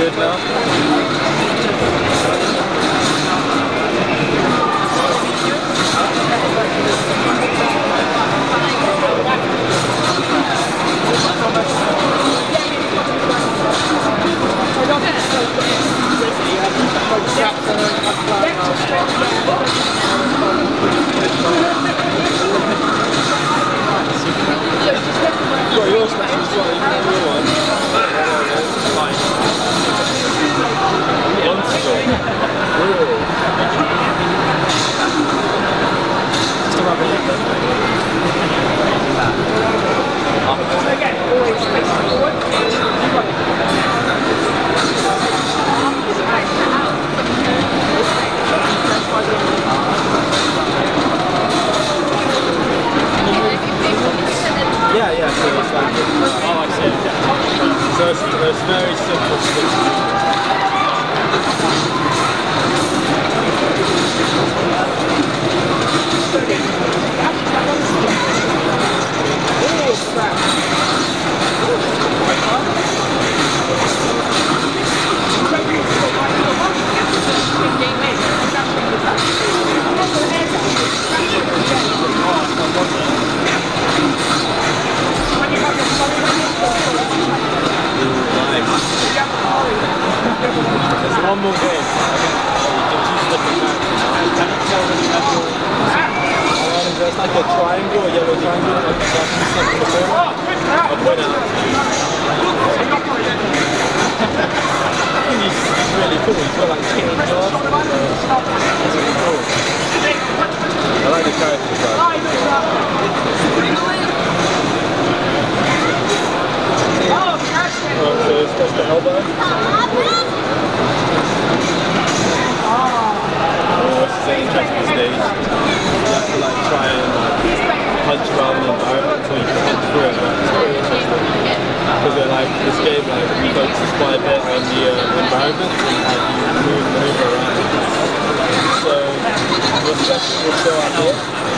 good now? Well, yours smashes as well, you can have your one. Just a rubber leg again, always facing forward. Yeah, so it's like, oh, I see. So it's very simple to do. There's one more game. You can choose different characters. Can you tell when you have your... There's like a triangle, a yellow triangle, like a flashing stuff in the corner. I'll point it out to you. I think he's really cool. He's got like chain jaws. That's really cool. I like the character design. So it's the elbow. It's an interesting stage. You have to like try and punch around the environment so you can hit through it. Right? It's very interesting. Because this game focuses quite a bit on the environment and how you move around. So the section will show up here.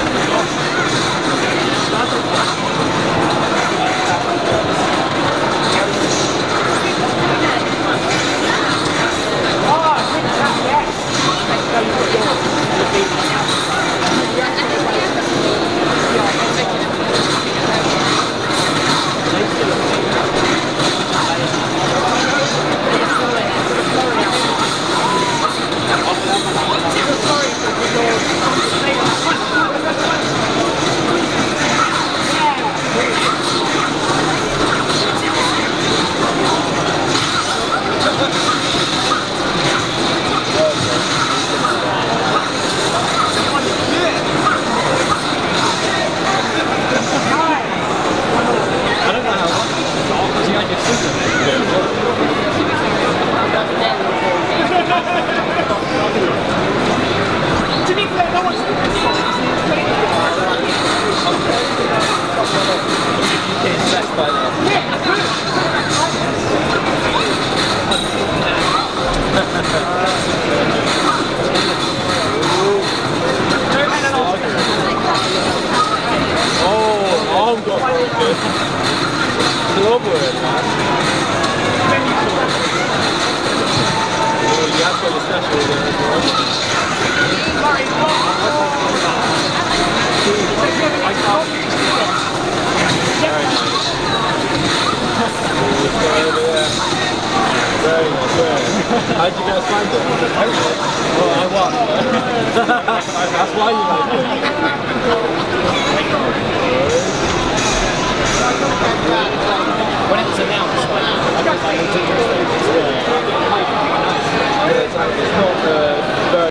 How did you guys find it? Well, I won. That's why you like it.